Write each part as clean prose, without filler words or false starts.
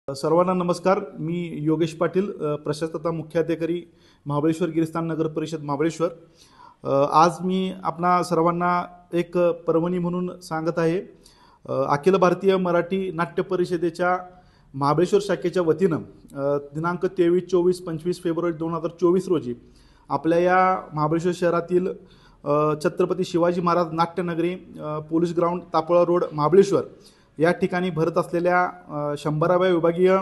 सर्वांना नमस्कार। मी योगेश पाटील, प्रशासक तथा मुख्याधिकारी महाबळेश्वर गिरिस्थान नगर परिषद महाबळेश्वर। आज मी आपणा सर्वांना एक पर्वणी म्हणून सांगत आहे। अखिल भारतीय मराठी नाट्य परिषदेच्या महाबळेश्वर शाखेच्या वतीनं दिनांक 23, 24, 25 फेब्रुवारी 2024 रोजी आपल्या या महाबळेश्वर शहरातील छत्रपती शिवाजी महाराज नाट्यनगरी police ground Tapola road Mahabaleshwar या ठिकाणी भरत असलेल्या 100व्या विभागीय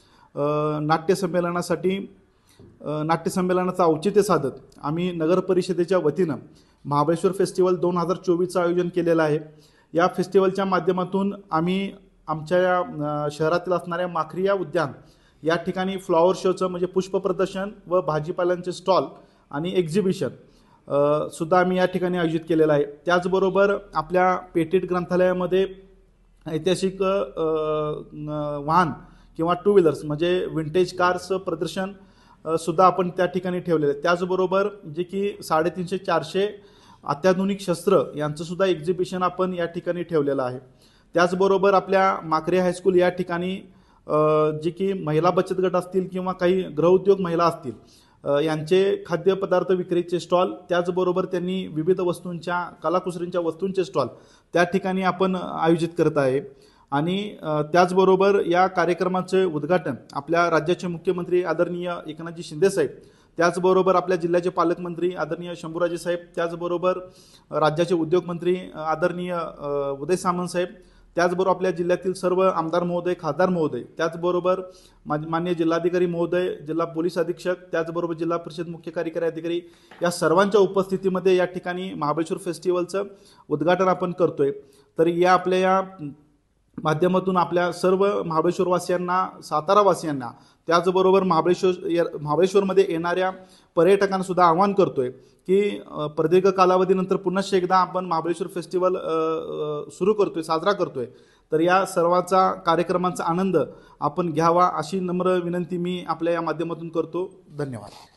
नाट्यसंमेलनाचं औचित्य साधत आम्ही नगर परिषदेच्या वतीनं महाबळेश्वर फेस्टिवल 2024चं आयोजन केलेलं आहे। या फेस्टिवलच्या माध्यमातून आम्ही आमच्या या शहरातील असणाऱ्या माखरिया उद्यान या ठिकाणी फ्लॉवर शोचं म्हणजे पुष्प प्रदर्शन व भाजीपाल्यांचे स्टॉल आणि एक्झिबिशन सुद्धा आम्ही या ठिकाणी आयोजित केलेलं आहे। त्याचबरोबर आपल्या पेटेड ग्रंथालयामध्ये ऐतिहासिक वाहन किंवा टू व्हीलर्स म्हणजे विंटेज कार्स प्रदर्शन सुद्धा आपण त्या ठिकाणी ठेवलेले आहे। त्याचबरोबर जे की 350-400 अत्याधुनिक शस्त्र यांचं सुद्धा एक्झिबिशन आपण या ठिकाणी ठेवलेलं आहे। त्याचबरोबर आपल्या माखरिया हायस्कूल या ठिकाणी जे की महिला बचत गट असतील किंवा काही गृहउद्योग महिला असतील यांचे खाद्यपदार्थ विक्रीचे स्टॉल, त्याचबरोबर त्यांनी विविध वस्तूंच्या कलाकुसरींच्या वस्तूंचे स्टॉल त्या ठिकाणी आपण आयोजित करत आहे। आणि त्याचबरोबर या कार्यक्रमाचे उद्घाटन आपल्या राज्याचे मुख्यमंत्री आदरणीय एकनाथजी शिंदे साहेब, त्याचबरोबर आपल्या जिल्ह्याचे पालकमंत्री आदरणीय शंभूराजे साहेब, त्याचबरोबर राज्याचे उद्योगमंत्री आदरणीय उदय सामंत साहेब, त्याचबरोबर आपल्या जिल्ह्यातील सर्व आमदार महोदय, खासदार महोदय, त्याचबरोबर माननीय जिल्हाधिकारी महोदय, जिल्हा पोलीस अधीक्षक, त्याचबरोबर जिल्हा परिषद मुख्य कार्यकारी अधिकारी या सर्वांच्या उपस्थितीमध्ये या ठिकाणी महाबळेश्वर फेस्टिवलचं उद्घाटन आपण करतोय। तर या आपल्या या माध्यमातून आपल्या सर्व महाबळेश्वरवासियांना, सातारावासियांना, त्याचबरोबर महाबळेश्वरमध्ये येणाऱ्या पर्यटकांना सुद्धा आवाहन करतोय की प्रदीर्घ कालावधीनंतर पुन्हा एकदा आपण महाबळेश्वर फेस्टिवल सुरू करतोय, साजरा करतोय। तर या सर्वांचा कार्यक्रमांचा आनंद आपण घ्यावा अशी नम्र विनंती मी आपल्या या माध्यमातून करतो। धन्यवाद।